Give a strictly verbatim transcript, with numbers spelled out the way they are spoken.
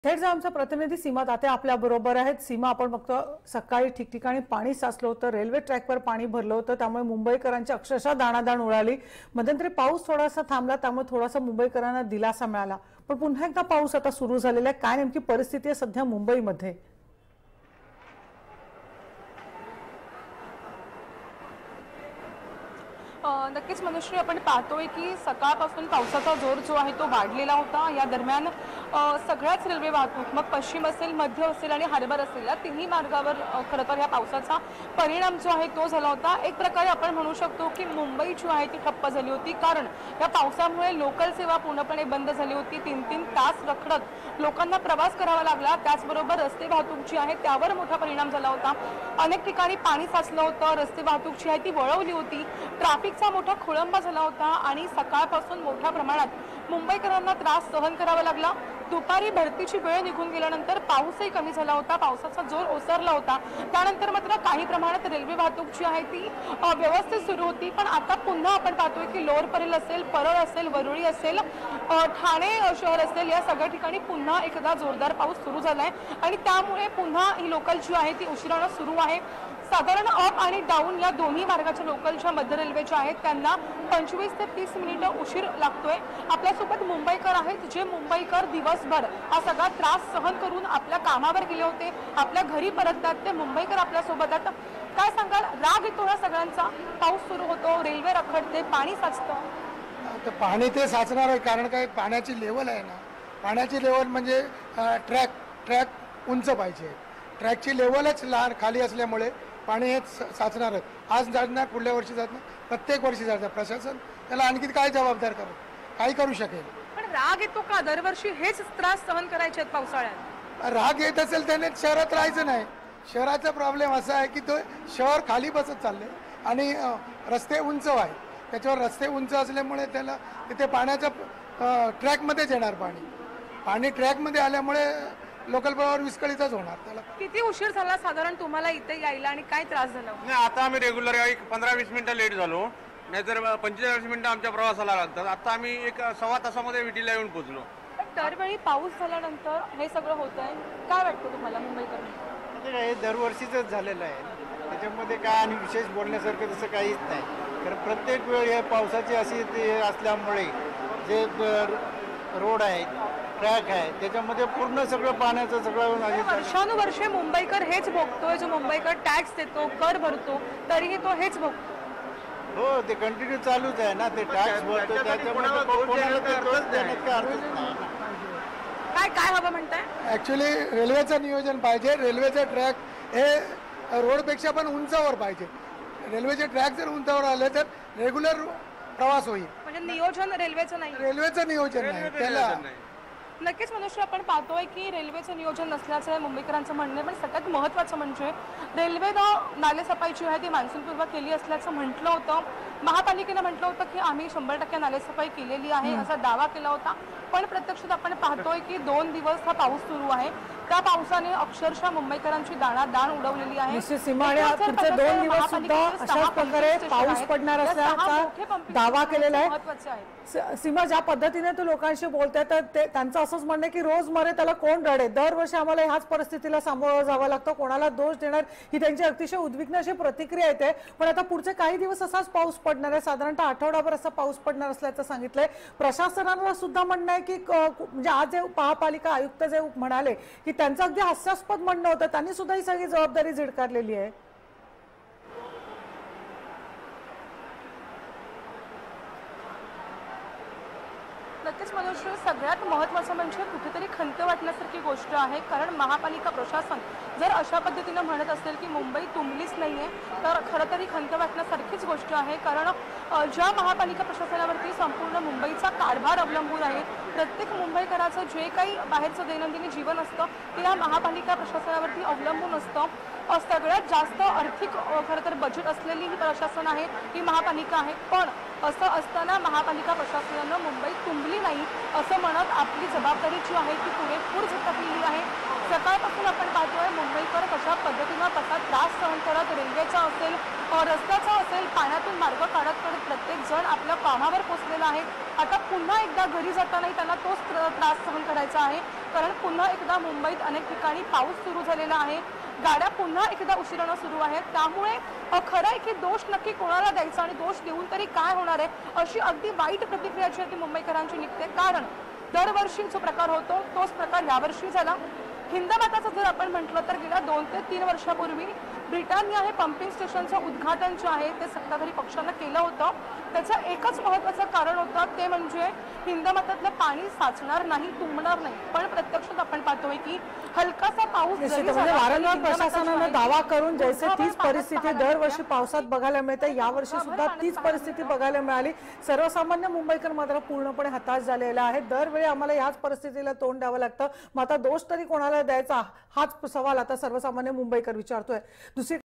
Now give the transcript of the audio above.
थेट जा आमचा प्रतिनिधी सीमा दाते आपल्या बरोबर आहेत। सीमा, आपण बघतो सकाळी ठिकठिकाणी पाणी साचलं होतं, रेल्वे ट्रॅकवर पाणी भरलं होतं, त्यामुळे मुंबईकरांची अक्षरशः दाणादाण उडाली। मध्यंतरी पाऊस थोडासा थांबला, त्यामुळे थोडासा मुंबईकरांना दिलासा मिळाला, पण पुन्हा एकदा पाऊस आता सुरू झालेला आहे। काय नेमकी परिस्थिती आहे सध्या मुंबईमध्ये? नक्कीच मनुष्य आपण पाहतोय की सकाळपासून पावसाचा जोर जो आहे तो वाढलेला होता। या दरम्यान सगळ्याच रेल्वे वाहतूक, मग पश्चिम असेल, मध्य असेल आणि हार्बर असेल, या तिन्ही मार्गावर खरं तर या पावसाचा परिणाम जो आहे तो झाला होता। एक प्रकारे आपण म्हणू शकतो की मुंबई जी आहे ती ठप्प झाली होती, कारण या पावसामुळे लोकल सेवा पूर्णपणे बंद झाली होती। तीन तीन तास रखडत लोकांना प्रवास करावा लागला। त्याचबरोबर रस्ते वाहतूक जी आहे त्यावर मोठा परिणाम झाला होता। अनेक ठिकाणी पाणी साचलं होतं, रस्ते वाहतूक जी आहे ती वळवली होती, ट्रॅफिकचा मोठा खोळंबा झाला होता आणि सकाळपासून मोठ्या प्रमाणात मुंबईकरांना त्रास सहन करावा लागला। दुपारी भरतीची वेळ निघून गेल्यानंतर पाऊसही कमी झाला होता, पावसाचा जोर ओसरला होता। त्यानंतर मात्र काही प्रमाणात रेल्वे वाहतूक जी आहे ती व्यवस्थित सुरू होती, पण आता पुन्हा आपण पाहतोय की लोअर परेल असेल, परळ असेल, वरुळी असेल, ठाणे शहर असेल, या सगळ्या ठिकाणी पुन्हा एकदा जोरदार पाऊस सुरू झालाय आणि त्यामुळे पुन्हा ही लोकल जी आहे ती उशिरानं सुरू आहे। साधारण अप आणि डाऊन या दोन्ही मार्गाच्या लोकल ज्या मध्य रेल्वेच्या आहेत त्यांना पंचवीस ते तीस मिनिटं उशीर लागतोय। आपल्यासोबत मुंबईकर आहेत, जे मुंबईकर दिवसभर हा सगळा त्रास सहन करून आपल्या कामावर गेले होते, आपल्या घरी परततात ते मुंबईकर आपल्यासोबत आहेत। काय सांगाल, राग येतो या सगळ्यांचा? पाऊस सुरू होतो, रेल्वे रखडते, पाणी साचतं। तर पाणी ते साचणार आहे, कारण काय पाण्याची लेवल आहे ना, पाण्याची लेवल म्हणजे ट्रॅक ट्रॅक उंच पाहिजे। ट्रॅकची लेवलच लहान खाली असल्यामुळे पाणी हे साचणार आहे। आज जाणार, पुढल्या वर्षी जाणार, प्रत्येक वर्षी जाणार। प्रशासन त्याला आणखी काय जबाबदार करत, काही करू शकेल? पण राग येतो का? दरवर्षी हेच त्रास सहन करायचे आहेत पावसाळ्यात। राग येत असेल त्याने शहरात राहायचं नाही। शहराचा प्रॉब्लेम असा आहे की तो शहर खाली बसत चालले आणि रस्ते उंच आहे, त्याच्यावर रस्ते उंच असल्यामुळे त्याला तिथे पाण्याच्या ट्रॅकमध्येच येणार पाणी पाणी ट्रॅकमध्ये आल्यामुळे लोकल प्रवाह विस्कळीतच होणार। त्याला किती उशीर झाला साधारण तुम्हाला इथे यायला आणि काय त्रास झाला? नाही, आता आम्ही रेग्युलर एक पंधरा वीस मिनिटं लेट झालो, नाहीतर पंचेचाळीस मिनिटं आमच्या प्रवासाला लागतात। आता आम्ही एक सव्वा तासामध्ये विटीला येऊन पोहोचलो। दरवेळी पाऊस झाल्यानंतर हे सगळं होत आहे, काय वाटतं तुम्हाला मुंबईकर? हे दरवर्षीच झालेलं आहे, त्याच्यामध्ये काय आणि विशेष बोलण्यासारखं तसं काहीच नाही। कारण प्रत्येक वेळ हे पावसाची अशी असल्यामुळे जे रोड आहेत, ट्रॅक आहे, त्याच्यामध्ये पूर्ण सगळं पाण्याचं सगळं वर्षानुवर्षे मुंबईकर हेच भोगतोय। जो मुंबईकर टॅक्स देतो, कर भरतो, तरीही तो हेच भोगतो। हो, ते कंटिन्यू चालूच आहे ना, ते टॅक्स भरतो, त्याच्यामुळे काय काय हवं म्हणताय? ऍक्च्युली रेल्वेचं नियोजन पाहिजे। रेल्वेचं ट्रॅक हे रोडपेक्षा पण उंचावर पाहिजे। रेल्वेचे ट्रॅक जर उंचावर आले तर रेग्युलर प्रवास होईल। म्हणजे नियोजन रेल्वेचं नाही, रेल्वेचं नियोजन नाही त्याला। नक्कीच मनुष्य आपण पाहतोय की रेल्वेचं नियोजन नसल्याचं मुंबईकरांचं म्हणणं आहे, पण सगळ्यात महत्त्वाचं म्हणजे रेल्वेनं नालेसफाई जी आहे ती मान्सूनपूर्व केली असल्याचं म्हटलं होतं। महापालिकेनं म्हटलं होतं की आम्ही शंभर टक्के नालेसफाई केलेली आहे असा दावा केला होता, पण प्रत्यक्षात आपण पाहतोय की दोन दिवस हा पाऊस सुरू आहे। त्या पावसाने अक्षरशः मुंबईकरांची दाणादाण उडवलेली आहे। पुढचे दोन दिवस सुद्धा अशाच प्रकारे पाऊस पडणार असल्याचा दावा केलेला आहे। सीमा, ज्या पद्धतीने तू लोकांशी बोलते तर त्यांचं असंच म्हणणं की रोज मरे त्याला कोण रडे, दरवर्षी आम्हाला ह्याच परिस्थितीला सामोरं जावं लागतं, कोणाला दोष देणार, ही त्यांची अतिशय उद्विग्न अशी प्रतिक्रिया येते। पण आता पुढचे काही दिवस असाच पाऊस पडणार आहे, साधारणतः आठवडाभर असा पाऊस पडणार असल्याचं सांगितलंय। प्रशासनाला सुद्धा म्हणणं आहे की म्हणजे आज जे महापालिका आयुक्त जे म्हणाले की त्यांचं अगदी हास्यास्पद म्हणणं होतं, त्यांनी सुद्धा ही सगळी जबाबदारी झिडकारलेली आहे। नक्कीच मनुष्य, सगळ्यात महत्त्वाचं म्हणजे कुठेतरी खंत वाटण्यासारखी गोष्ट आहे, कारण महापालिका प्रशासन जर अशा पद्धतीनं म्हणत असेल की मुंबई तुंबलीच नाही आहे तर खरं तरी खंत वाटण्यासारखीच गोष्ट आहे। कारण ज्या महापालिका प्रशासनावरती संपूर्ण मुंबईचा कारभार अवलंबून आहे, प्रत्येक मुंबईकराचं जे काही बाहेरचं दैनंदिन जीवन असतं ते या महापालिका प्रशासनावरती अवलंबून असतं। सगळ्यात जास्त आर्थिक खरं तर बजेट असलेली ही प्रशासन आहे, ही महापालिका आहे, पण असं असताना महापालिका प्रशासनानं मुंबई तुंबली नाही असं म्हणत आपली जबाबदारी जी आहे ती पुरेपूर झटकलेली आहे। सकाळपासून आपण पाहतोय मुंबईकर कशा पद्धतीनं कसा त्रास सहन करत रेल्वेचा असेल, रस्त्याचा असेल, पाण्यातून मार्ग काढत काढत प्रत्येक जण आपल्या कामावर पोहोचलेला आहे। आता पुन्हा एकदा घरी जातानाही त्यांना तोच त्रास सहन करायचा आहे। कारण पुन्हा एकदा मुंबईत अनेक ठिकाणी पाऊस सुरू झालेला आहे, गाड्या पुन्हा एकदा उशिरानं सुरू आहेत. त्यामुळे खरं आहे की दोष नक्की कोणाला द्यायचा आणि दोष देऊन तरी काय होणार आहे, अशी अगदी वाईट प्रतिक्रिया जी आहे ती मुंबईकरांची निघते. कारण दरवर्षी जो प्रकार होतो तोच प्रकार यावर्षी झाला. हिंदमाताचं जर आपण म्हटलं तर गेल्या दोन ते तीन वर्षापूर्वी ब्रिटानिया हे पंपिंग स्टेशनचं उद्घाटन जे आहे ते सत्ताधारी पक्षानं केलं होतं. त्याचं एकच महत्त्वाचं कारण होतं, ते म्हणजे हिंदमातातलं पाणी साचणार नाही, तुंबणार नाही. पण प्रत्यक्षात आपण पाहतोय की हलकासा पाऊस जरी म्हणजे झाला तरी वारंवार हिंदमाता प्रशासनानं जी दावा आहे करून जैसे ती तीच परिस्थिती दरवर्षी पावसात बघायला मिळते, यावर्षी सुद्धा तीच परिस्थिती बघायला मिळाली. सर्वसामान्य मुंबईकर मात्र पूर्णपणे हताश झालेला आहे. दरवेळी आम्हाला याच परिस्थितीला तोंड द्यावं लागतं. मग आता दोष तरी कोणाला द्यायचा हाच सवाल आता सर्वसामान्य मुंबईकर विचारतोय. दुसरी